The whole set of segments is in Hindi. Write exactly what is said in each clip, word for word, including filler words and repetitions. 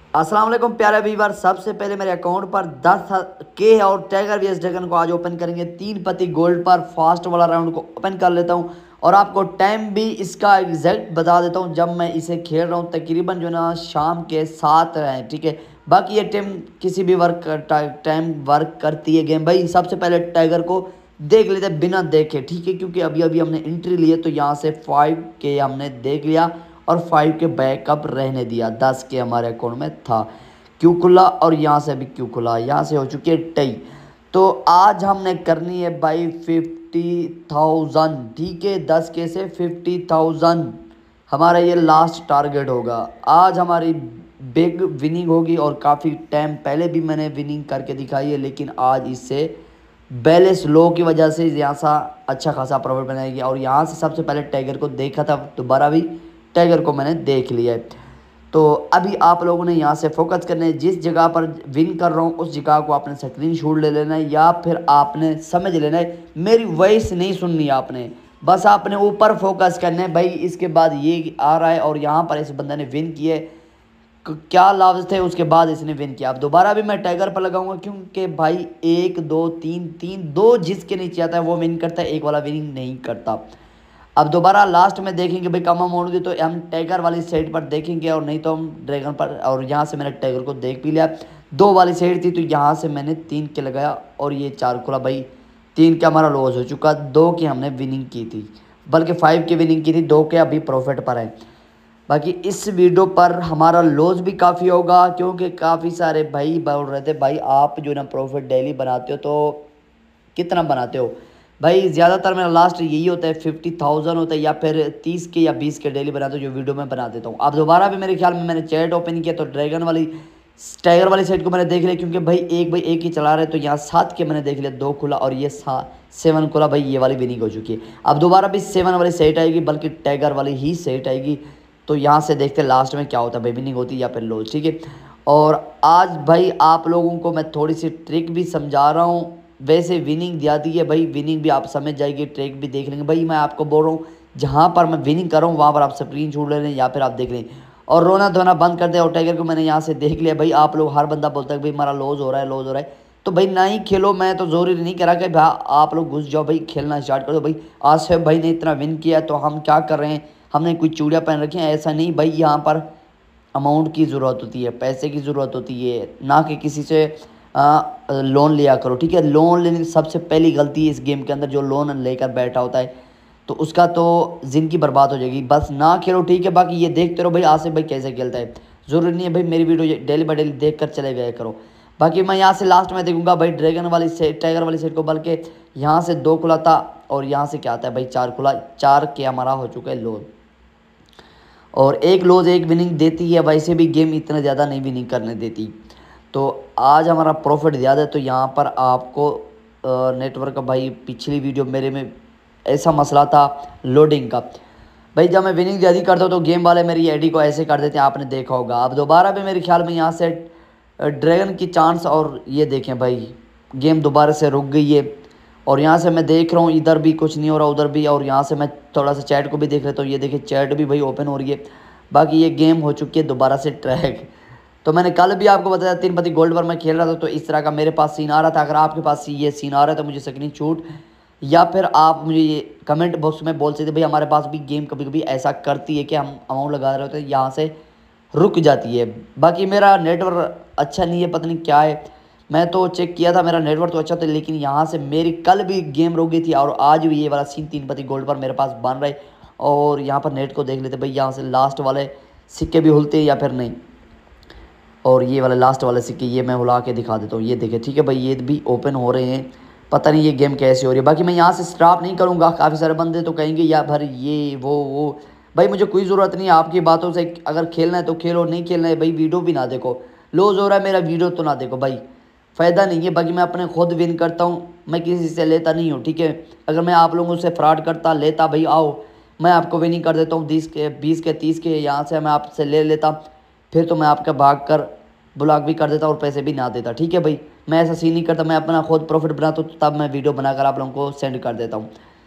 अस्सलाम वालेकुम प्यारे व्यूवर। सबसे पहले मेरे अकाउंट पर दस के है और टाइगर वीएस ड्रैगन को आज ओपन करेंगे। तीन पति गोल्ड पर फास्ट वाला राउंड को ओपन कर लेता हूं और आपको टाइम भी इसका एग्जैक्ट बता देता हूं जब मैं इसे खेल रहा हूं। तकरीबन जो ना शाम के सात हैं, ठीक है। बाकी ये टाइम किसी भी वर्क टाइम वर्क करती है गेम। भाई सबसे पहले टाइगर को देख लेते बिना देखे, ठीक है, क्योंकि अभी अभी हमने एंट्री ली है तो यहाँ से फाइव के हमने देख लिया और फाइव के बैकअप रहने दिया। दस के हमारे अकाउंट में था, क्यू खुला और यहाँ से भी क्यू खुला, यहाँ से हो चुकी है टई। तो आज हमने करनी है भाई फिफ्टी थाउजेंड, ठीक है। दस के से फिफ्टी थाउजेंड हमारा ये लास्ट टारगेट होगा। आज हमारी बिग विनिंग होगी और काफ़ी टाइम पहले भी मैंने विनिंग करके दिखाई है, लेकिन आज इससे बैलेंस लो की वजह से यहाँ सा अच्छा खासा प्रॉफिट बनाएगी। और यहाँ से सबसे पहले टाइगर को देखा था, दोबारा भी टाइगर को मैंने देख लिया है। तो अभी आप लोगों ने यहाँ से फोकस करना है। जिस जगह पर विन कर रहा हूँ उस जगह को आपने स्क्रीन शॉट ले लेना है या फिर आपने समझ लेना है। मेरी वॉइस नहीं सुननी है आपने, बस आपने ऊपर फोकस करना है। भाई इसके बाद ये आ रहा है और यहाँ पर इस बंदे ने विन किया है, क्या लाभ थे, उसके बाद इसने विन किया। अब दोबारा भी मैं टाइगर पर लगाऊंगा क्योंकि भाई एक दो तीन तीन दो जिसके नीचे आता है वो विन करता है, एक वाला विनिंग नहीं करता। अब दोबारा लास्ट में देखेंगे भाई कम अमाउंट की तो हम टाइगर वाली साइड पर देखेंगे और नहीं तो हम ड्रैगन पर। और यहाँ से मैंने टाइगर को देख भी लिया, दो वाली साइड थी तो यहाँ से मैंने तीन के लगाया और ये चार खुला। भाई तीन का हमारा लॉस हो चुका, दो की हमने विनिंग की थी, बल्कि फाइव की विनिंग की थी, दो के अभी प्रॉफिट पर है। बाकी इस वीडियो पर हमारा लॉस भी काफ़ी होगा क्योंकि काफ़ी सारे भाई बोल रहे थे भाई आप जो ना प्रॉफिट डेली बनाते हो तो कितना बनाते हो। भाई ज़्यादातर मेरा लास्ट यही होता है, फिफ्टी थाउजेंड होता है या फिर तीस के या बीस के डेली बनाते हो जो वीडियो में बना देता हूँ। अब दोबारा भी मेरे ख्याल में मैंने चैट ओपन किया तो ड्रैगन वाली टाइगर वाली साइड को मैंने देख लिया क्योंकि भाई एक भाई एक ही चला रहे तो यहाँ सात के मैंने देख लिया, दो खुला और ये सेवन खुला। भाई ये वाली विनिंग हो चुकी है। अब दोबारा भी सेवन वाली सेट आएगी, बल्कि टाइगर वाली ही सेट आएगी। तो यहाँ से देखते हैं लास्ट में क्या होता है, भाई विनिंग होती है या फिर लॉस, ठीक है। और आज भाई आप लोगों को मैं थोड़ी सी ट्रिक भी समझा रहा हूँ। वैसे विनिंग दिया दी है भाई, विनिंग भी आप समझ जाएगी, ट्रिक भी देख लेंगे। भाई मैं आपको बोल रहा हूँ जहाँ पर मैं विनिंग कर रहा हूँ वहाँ पर आप स्क्रीन शॉट ले लें या फिर आप देख लें और रोना धोना बंद कर दें। और टाइगर को मैंने यहाँ से देख लिया। भाई आप लोग हर बंदा बोलता है भाई हमारा लॉस हो रहा है लॉस हो रहा है, तो भाई ना ही खेलो। मैं तो जोर नहीं करा कि भाई आप लोग घुस जाओ, भाई खेलना स्टार्ट कर दो। भाई आसिफ भाई ने इतना विन किया तो हम क्या कर रहे हैं, हमने कोई चूड़ियाँ पहन रखी हैं, ऐसा नहीं। भाई यहाँ पर अमाउंट की ज़रूरत होती है, पैसे की ज़रूरत होती है, ना कि किसी से आ, लोन लिया करो, ठीक है। लोन लेने की सबसे पहली गलती है इस गेम के अंदर, जो लोन लेकर बैठा होता है तो उसका तो ज़िंदगी बर्बाद हो जाएगी। बस ना खेलो, ठीक है। बाकी ये देखते रहो भाई आसिफ भाई कैसे खेलता है। ज़रूरी नहीं है भाई मेरी वीडियो डेली बाई डेली देख कर चले गए करो। बाकी मैं यहाँ से लास्ट में देखूंगा भाई ड्रैगन वाली सेट टाइगर वाली सेट को, बल्कि यहाँ से दो खुला था और यहाँ से क्या आता है भाई चार खुला, चार के हमारा हो चुका है लोन। और एक लॉस एक विनिंग देती है, वैसे भी गेम इतना ज़्यादा नहीं विनिंग करने देती। तो आज हमारा प्रॉफिट ज़्यादा है। तो यहाँ पर आपको नेटवर्क का भाई पिछली वीडियो मेरे में ऐसा मसला था लोडिंग का। भाई जब मैं विनिंग ज़्यादा करता हूँ तो गेम वाले मेरी आईडी को ऐसे कर देते हैं, आपने देखा होगा। अब दोबारा भी मेरे ख्याल में यहाँ से ड्रैगन की चांस, और ये देखें भाई गेम दोबारा से रुक गई है। और यहाँ से मैं देख रहा हूँ इधर भी कुछ नहीं हो रहा उधर भी, और यहाँ से मैं थोड़ा सा चैट को भी देख लेता हूँ। ये देखिए चैट भी भाई ओपन हो रही है। बाकी ये गेम हो चुकी है दोबारा से ट्रैक। तो मैंने कल भी आपको बताया तीन पति गोल्ड पर मैं खेल रहा था तो इस तरह का मेरे पास सीन आ रहा था। अगर आपके पास ये सीन आ रहा है तो मुझे स्क्रीन शॉट या फिर आप मुझे ये कमेंट बॉक्स में बोल सकते भाई हमारे पास भी गेम कभी कभी ऐसा करती है कि हम अमाउंट लगा रहे होते हैं यहाँ से रुक जाती है। बाकी मेरा नेटवर्क अच्छा नहीं है, पता नहीं क्या है। मैं तो चेक किया था मेरा नेटवर्क तो अच्छा था, लेकिन यहाँ से मेरी कल भी गेम रुक गई थी और आज भी ये वाला सीन तीन पति गोल्ड पर मेरे पास बन रहा है। और यहाँ पर नेट को देख लेते भाई, यहाँ से लास्ट वाले सिक्के भी हुलते हैं या फिर नहीं। और ये वाले लास्ट वाले सिक्के ये मैं हुला के दिखा देता हूँ, ये देखे, ठीक है भाई ये भी ओपन हो रहे हैं। पता नहीं ये गेम कैसे हो रही है। बाकी मैं यहाँ से स्टॉप नहीं करूँगा, काफ़ी सारे बंदे तो कहेंगे या भर ये वो वो भाई मुझे कोई ज़रूरत नहीं है आपकी बातों से। अगर खेलना है तो खेलो, नहीं खेलना है भाई वीडियो भी ना देखो। लॉस हो रहा है मेरा वीडियो तो ना देखो भाई, फ़ायदा नहीं है। बाकी मैं अपने खुद विन करता हूँ, मैं किसी से लेता नहीं हूँ, ठीक है। अगर मैं आप लोगों से फ्रॉड करता लेता भाई आओ मैं आपको विनिंग कर देता हूँ बीस के बीस के तीस के, यहाँ से मैं आपसे ले लेता, फिर तो मैं आपका भाग कर ब्लॉक भी कर देता और पैसे भी ना देता, ठीक है भाई। मैं ऐसा सीन नहीं करता, मैं अपना खुद प्रॉफिट बनाता हूँ तब मैं वीडियो बनाकर आप लोगों को सेंड कर देता हूँ।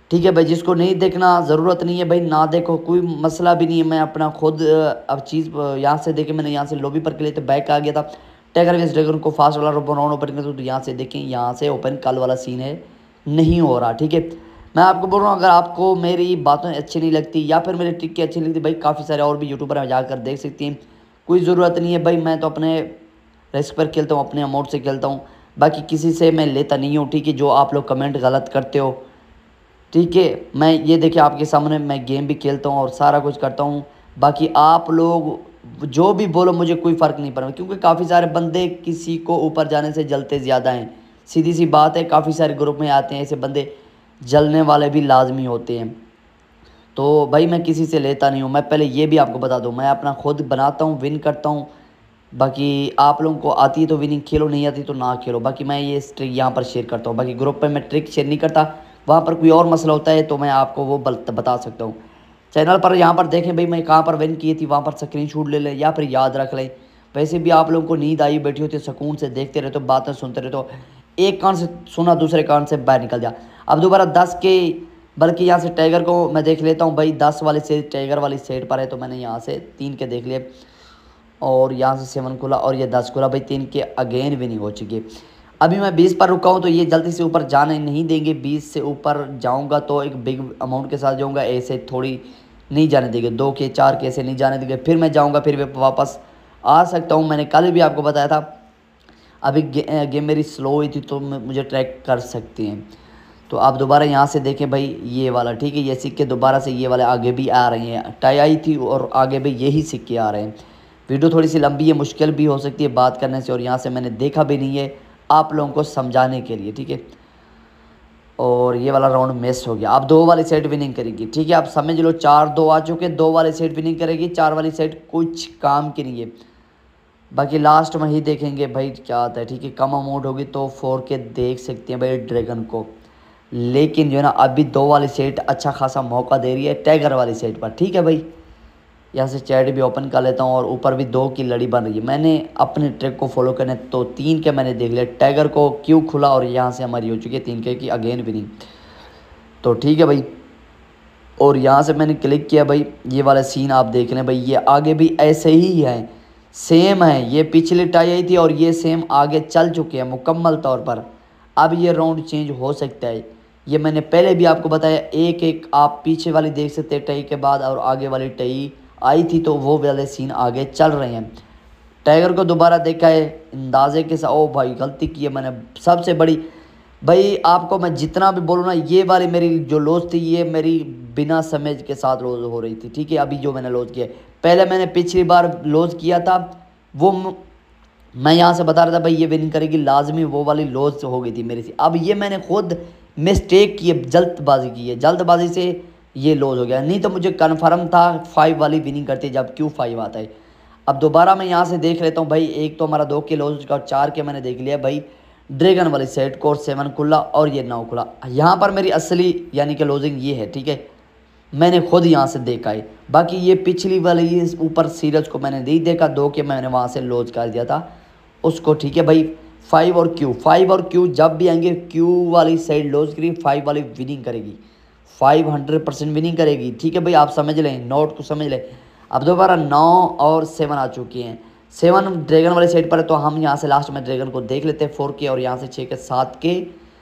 ठीक है भाई, जिसको नहीं देखना ज़रूरत नहीं है भाई, ना देखो, कोई मसला भी नहीं है। मैं अपना खुद अब चीज़ यहाँ से देखे, मैंने यहाँ से लॉबी पर के लिए तो बैक आ गया था। टाइगर वेस ड्रैगन को फास्ट वाला राउंड ओपन कर तो यहाँ से देखें, यहाँ से ओपन कल वाला सीन है, नहीं हो रहा। ठीक है, मैं आपको बोल रहा हूँ, अगर आपको मेरी बातें अच्छी नहीं लगती या फिर मेरी ट्रिक की अच्छी नहीं लगती भाई, काफ़ी सारे और भी यूट्यूबर हैं, जाकर देख सकती हैं, कोई ज़रूरत नहीं है भाई। मैं तो अपने रिस्क पर खेलता हूँ, अपने अमाउंट से खेलता हूँ, बाकी किसी से मैं लेता नहीं हूँ। ठीक है, जो आप लोग कमेंट गलत करते हो, ठीक है, मैं ये देखिए आपके सामने मैं गेम भी खेलता हूँ और सारा कुछ करता हूँ। बाकी आप लोग जो भी बोलो मुझे कोई फ़र्क नहीं पड़ा, क्योंकि काफ़ी सारे बंदे किसी को ऊपर जाने से जलते ज़्यादा हैं, सीधी सी बात है। काफ़ी सारे ग्रुप में आते हैं ऐसे बंदे, जलने वाले भी लाजमी होते हैं। तो भाई मैं किसी से लेता नहीं हूँ, मैं पहले ये भी आपको बता दूँ, मैं अपना खुद बनाता हूँ, विन करता हूँ। बाकी आप लोगों को आती है तो विनिंग खेलो, नहीं आती तो ना खेलो। बाकी मैं ये ट्रिक यहाँ पर शेयर करता हूँ, बाकी ग्रुप पे मैं ट्रिक शेयर नहीं करता, वहाँ पर कोई और मसला होता है तो मैं आपको वो बता सकता हूँ। चैनल पर यहाँ पर देखें भाई मैं कहाँ पर विन की थी, वहाँ पर स्क्रीनशॉट ले लें या फिर याद रख लें। वैसे भी आप लोगों को नींद आई बैठी होती है, सुकून से देखते रहते हो, बातें सुनते रहते हो, एक कान से सुना दूसरे कान से बाहर निकल जा। अब दोबारा दस के, बल्कि यहाँ से टाइगर को मैं देख लेता हूँ भाई, दस वाली सेट टाइगर वाली सेट पर है तो मैंने यहाँ से तीन के देख लिए, और यहाँ से सेवन खुला और ये दस खुला भाई, तीन के अगेन विनिंग हो चुकी है। अभी मैं बीस पर रुका हूँ तो ये जल्दी से ऊपर जाने नहीं देंगे, बीस से ऊपर जाऊँगा तो एक बिग अमाउंट के साथ जाऊँगा, ऐसे थोड़ी नहीं जाने देंगे, दो के चार के ऐसे नहीं जाने देंगे, फिर मैं जाऊँगा, फिर वापस आ सकता हूँ। मैंने कल भी आपको बताया था, अभी गे, गेम मेरी स्लो हुई थी तो मुझे ट्रैक कर सकती हैं। तो आप दोबारा यहाँ से देखें भाई, ये वाला ठीक है, ये सिक्के दोबारा से ये वाले आगे भी आ रहे हैं, टाई आई थी और आगे भी यही सिक्के आ रहे हैं। वीडियो थोड़ी सी लंबी है, मुश्किल भी हो सकती है बात करने से, और यहाँ से मैंने देखा भी नहीं है आप लोगों को समझाने के लिए। ठीक है, और ये वाला राउंड मिस हो गया। अब दो वाली सेट विनिंग करेगी, ठीक है, आप समझ लो, चार दो आ चुके, दो वाली सेट विनिंग करेगी, चार वाली सेट कुछ काम की नहीं है। बाकी लास्ट में ही देखेंगे भाई क्या आता है। ठीक है, कम अमाउंट होगी तो फोर के देख सकते हैं भाई ड्रैगन को, लेकिन जो है ना अभी दो वाली सेट अच्छा खासा मौका दे रही है टाइगर वाली सेट पर। ठीक है भाई, यहाँ से चैट भी ओपन कर लेता हूँ और ऊपर भी दो की लड़ी बन रही है। मैंने अपने ट्रिक को फॉलो करने तो तीन के मैंने देख लिया, टाइगर को क्यों खुला और यहाँ से हमारी हो चुकी है तीन के की अगेन विनिंग। तो ठीक है भाई, और यहाँ से मैंने क्लिक किया भाई, ये वाला सीन आप देख रहे हैं भाई, ये आगे भी ऐसे ही है, सेम है, ये पिछली टाई आई थी और ये सेम आगे चल चुके हैं मुकम्मल तौर पर। अब ये राउंड चेंज हो सकता है, ये मैंने पहले भी आपको बताया। एक एक आप पीछे वाली देख सकते हैं टई के बाद, और आगे वाली टई आई थी तो वो वाले सीन आगे चल रहे हैं। टाइगर को दोबारा देखा है अंदाजे के साथ, ओ भाई गलती की है मैंने सबसे बड़ी। भाई आपको मैं जितना भी बोलूँ ना, ये वाली मेरी जो लॉस थी ये मेरी बिना समझ के साथ लॉस हो रही थी। ठीक है, अभी जो मैंने लॉस किया, पहले मैंने पिछली बार लॉस किया था वो मैं यहाँ से बता रहा था भाई ये विन करेगी लाजमी, वो वाली लॉस हो गई थी मेरी से। अब ये मैंने खुद मिस्टेक की है, जल्दबाजी की है, जल्दबाजी से ये लॉस हो गया, नहीं तो मुझे कन्फर्म था फाइव वाली विनिंग करती जब क्यों फाइव आता है। अब दोबारा मैं यहाँ से देख लेता हूँ भाई, एक तो हमारा दो के लॉस का और चार के मैंने देख लिया भाई ड्रैगन वाली सेट को, सेवन खुला और ये नौ खुला। यहाँ पर मेरी असली यानी कि लॉजिंग ये है। ठीक है, मैंने खुद यहाँ से देखा है, बाकी ये पिछली वाली ऊपर सीरीज को मैंने नहीं देखा, दो के मैंने वहाँ से लॉस कर दिया था उसको। ठीक है भाई, फाइव और क्यू, फाइव और क्यू जब भी आएंगे, क्यू वाली साइड लॉस करेगी, फाइव वाली विनिंग करेगी, फाइव हंड्रेड परसेंट विनिंग करेगी। ठीक है भाई, आप समझ लें, नोट को समझ लें। अब दोबारा नौ और सेवन आ चुकी हैं, सेवन ड्रैगन वाली साइड पर है तो हम यहाँ से लास्ट में ड्रैगन को देख लेते हैं फोर के, और यहाँ से छः के सात के,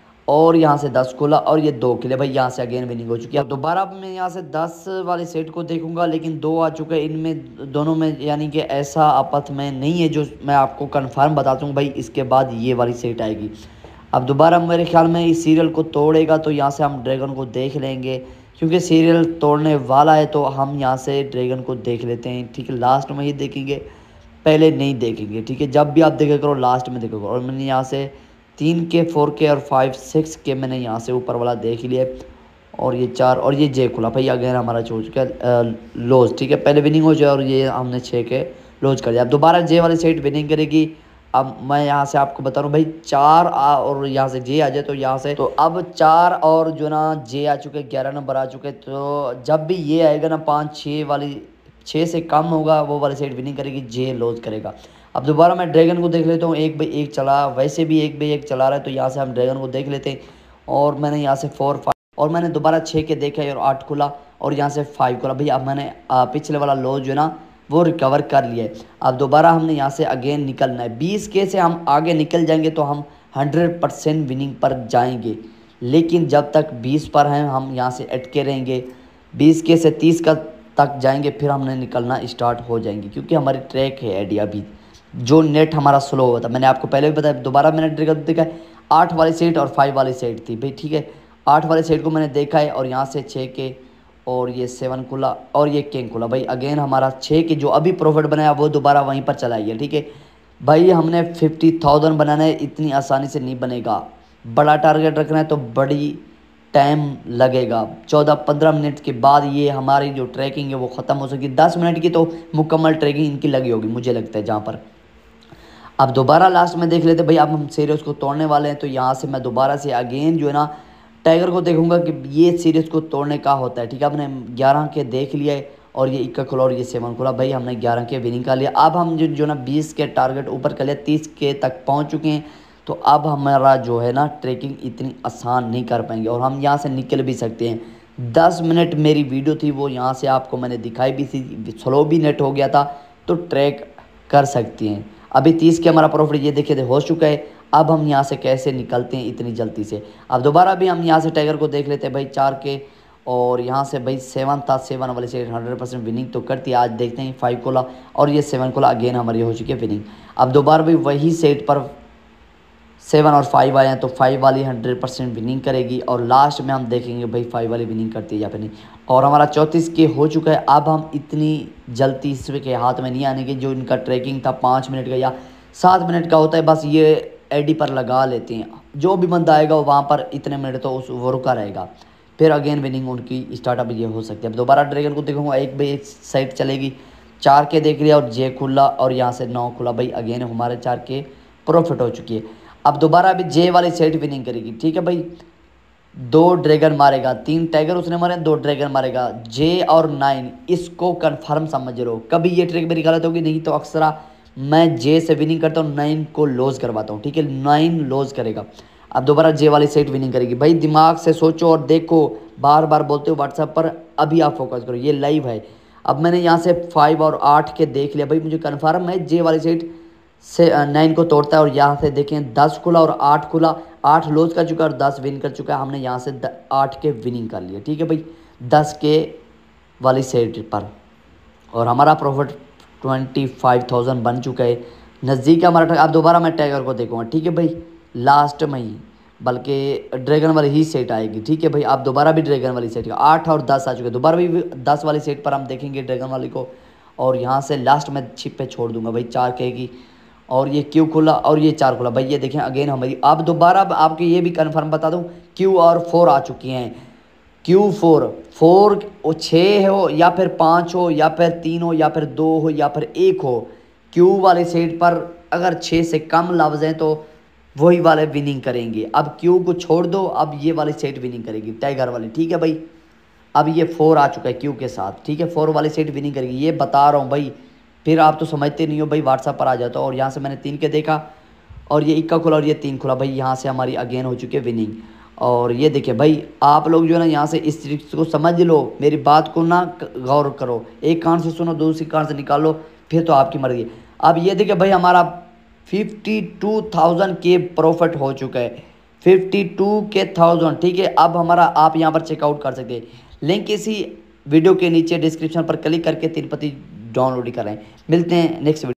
और यहाँ से दस खुला और ये दो किले भाई, यहाँ से अगेन विनिंग हो चुकी है। अब दोबारा मैं यहाँ से दस वाली सेट को देखूंगा, लेकिन दो आ चुके हैं इनमें दोनों में, यानी कि ऐसा आपस में नहीं है जो मैं आपको कंफर्म बताता हूँ भाई इसके बाद ये वाली सेट आएगी। अब दोबारा मेरे ख्याल में इस सीरियल को तोड़ेगा तो यहाँ से हम ड्रैगन को देख लेंगे, क्योंकि सीरियल तोड़ने वाला है तो हम यहाँ से ड्रैगन को देख लेते हैं। ठीक है, लास्ट में ही देखेंगे, पहले नहीं देखेंगे। ठीक है, जब भी आप देखे करो लास्ट में देखो। और मैंने यहाँ से तीन के, फोर के और फाइव सिक्स के मैंने यहाँ से ऊपर वाला देख लिया, और ये चार और ये जे खुला भाई, अगेन हमारा हो चुका है लॉस। ठीक है, पहले विनिंग हो जाए और ये हमने छः के लॉस कर दिया। अब दोबारा जे वाली साइड विनिंग करेगी। अब मैं यहाँ से आपको बता रहा हूँ भाई, चार आ और यहाँ से जे आ जाए तो यहाँ से, तो अब चार और जो ना जे आ चुके, ग्यारह नंबर आ चुके, तो जब भी ये आएगा ना पाँच छः वाली, छः से कम होगा वो वाली साइड विनिंग करेगी, जे लॉस करेगा। अब दोबारा मैं ड्रैगन को देख लेता हूँ, एक बाई एक चला, वैसे भी एक बाई एक चला रहा है तो यहाँ से हम ड्रैगन को देख लेते हैं। और मैंने यहाँ से फोर फाइव और मैंने दोबारा छः के देखा और आठ खुला और यहाँ से फाइव खुला। भाई अब मैंने पिछले वाला लॉस जो है ना वो रिकवर कर लिया है। अब दोबारा हमने यहाँ से अगेन निकलना है। बीस के से हम आगे निकल जाएंगे तो हम हंड्रेड परसेंट विनिंग पर जाएंगे, लेकिन जब तक बीस पर हैं हम यहाँ से अटके रहेंगे। बीस के से तीस का तक जाएंगे फिर हमने निकलना स्टार्ट हो जाएंगे, क्योंकि हमारी ट्रैक है आइडिया भी जो नेट हमारा स्लो हुआ था। मैंने आपको पहले भी बताया, दोबारा मैंने ट्रिगर देखा है। आठ वाली सेट और फाइव वाली सेट थी भाई, ठीक है। आठ वाली सेट को मैंने देखा है और यहाँ से छः के और ये सेवन खुला और ये किंग खुला। भाई अगेन हमारा छः के जो अभी प्रॉफिट बनाया वो दोबारा वहीं पर चला गया, ठीक है। भाई हमने फिफ्टी थाउजेंड बनाना है, इतनी आसानी से नहीं बनेगा। बड़ा टारगेट रखना है तो बड़ी टाइम लगेगा। चौदह पंद्रह मिनट के बाद ये हमारी जो ट्रैकिंग है वो ख़त्म हो सकेगी। दस मिनट की तो मुकम्मल ट्रैकिंग इनकी लगी होगी मुझे लगता है जहाँ पर। अब दोबारा लास्ट में देख लेते भाई, अब हम सीरीज को तोड़ने वाले हैं। तो यहाँ से मैं दोबारा से अगेन जो है ना टाइगर को देखूंगा कि ये सीरीज को तोड़ने का होता है, ठीक है। हमने ग्यारह के देख लिया है और ये इक्का खुला और ये सेवन खुला। भाई हमने ग्यारह के विनिंग कर लिया। अब हम जो जो ना बीस के टारगेट ऊपर कर लिया, तीस के तक पहुँच चुके हैं। तो अब हमारा जो है ना ट्रैकिंग इतनी आसान नहीं कर पाएंगे और हम यहाँ से निकल भी सकते हैं। दस मिनट मेरी वीडियो थी वो यहाँ से आपको मैंने दिखाई भी थी, स्लो भी नेट हो गया था तो ट्रैक कर सकती हैं। अभी तीस के हमारा प्रॉफिट ये देखिए हो चुका है। अब हम यहाँ से कैसे निकलते हैं इतनी जल्दी से। अब दोबारा भी हम यहाँ से टाइगर को देख लेते हैं भाई, चार के और यहाँ से भाई सेवन था, सेवन वाले से हंड्रेड परसेंट विनिंग तो करती है। आज देखते हैं फाइव कोला और ये सेवन कोला अगेन हमारी हो चुकी है विनिंग। अब दोबारा भी वही सेट पर सेवन और फाइव आए हैं तो फाइव वाली हंड्रेड परसेंट विनिंग करेगी और लास्ट में हम देखेंगे भाई फाइव वाली विनिंग करती है या फिर नहीं। और हमारा चौंतीस के हो चुका है। अब हम इतनी जल्दी इसके हाथ में नहीं आने की। जो इनका ट्रैकिंग था पाँच मिनट का या सात मिनट का होता है, बस ये एडी पर लगा लेते हैं। जो भी बंदा आएगा वहाँ पर इतने मिनट तो उस वो रुका रहेगा, फिर अगेन विनिंग उनकी स्टार्टअप ये हो सकती है। अब दोबारा ड्रैगन को देखूँगा, एक भाई एक साइड चलेगी। चार के देख लिया और जे खुला और यहाँ से नौ खुला। भाई अगेन हमारे चार के प्रॉफिट हो चुकी है। अब दोबारा अभी जे वाली सेट विनिंग करेगी, ठीक है भाई। दो ड्रैगन मारेगा, तीन टाइगर उसने मारे, दो ड्रैगन मारेगा। जे और नाइन इसको कंफर्म समझ लो। कभी ये ट्रिक मेरी गलत होगी नहीं तो अक्सर मैं जे से विनिंग करता हूँ, नाइन को लॉस करवाता हूँ, ठीक है। नाइन लॉस करेगा। अब दोबारा जे वाली सेट विनिंग करेगी। भाई दिमाग से सोचो और देखो, बार बार बोलते हो व्हाट्सएप पर, अभी आप फोकस करो, ये लाइव है। अब मैंने यहाँ से फाइव और आठ के देख लिया। भाई मुझे कन्फर्म है जे वाली सेट से नाइन को तोड़ता है। और यहाँ से देखें दस खुला और आठ खुला। आठ लॉस कर चुका है और दस विन कर चुका है। हमने यहाँ से आठ के विनिंग कर लिया, ठीक है भाई, दस के वाली सेट पर। और हमारा प्रॉफिट ट्वेंटी फाइव थाउजेंड बन चुका है, नज़दीक हमारा। अब दोबारा मैं टाइगर को देखूँगा, ठीक है भाई, लास्ट में ही, बल्कि ड्रैगन वाली ही सेट आएगी, ठीक है भाई। आप दोबारा भी ड्रैगन वाली सेट, आठ और दस आ चुके हैं। दोबारा भी दस वाली सेट पर हम देखेंगे ड्रैगन वाली को। और यहाँ से लास्ट में छिप पे छोड़ दूंगा भाई चार के की। और ये क्यू खुला और ये चार खुला। भाई ये देखें अगेन हमारी। अब दोबारा आपको ये भी कंफर्म बता दूं, क्यू और फोर आ चुकी हैं। क्यू फोर फोर और छः हो या फिर पाँच हो या फिर तीन हो या फिर दो हो या फिर एक हो, क्यू वाले सेट पर अगर छः से कम लफ्ज़ हैं तो वही वाले विनिंग करेंगे। अब क्यू को छोड़ दो, अब ये वाली सेट विनिंग करेगी, टाइगर वाली, ठीक है भाई। अब ये फोर आ चुका है क्यू के साथ, ठीक है, फोर वाली सेट विनिंग करेगी, ये बता रहा हूँ भाई। फिर आप तो समझते नहीं हो भाई, व्हाट्सएप पर आ जाता हो। और यहाँ से मैंने तीन के देखा और ये इक्का खुला और ये तीन खुला। भाई यहाँ से हमारी अगेन हो चुकी है विनिंग। और ये देखिए भाई, आप लोग जो है ना यहाँ से इस तरीके को समझ लो, मेरी बात को ना गौर करो, एक कान से सुनो दूसरी कान से निकालो, फिर तो आपकी मर्जी। अब ये देखिए भाई, हमारा फिफ्टी टू थाउजेंड के प्रॉफिट हो चुका है, फिफ्टी टू के थाउजेंड, ठीक है। अब हमारा आप यहाँ पर चेकआउट कर सकते हैं, लिंक इसी वीडियो के नीचे डिस्क्रिप्शन पर क्लिक करके तिरुपति डाउनलोड करें। मिलते हैं नेक्स्ट वीडियो।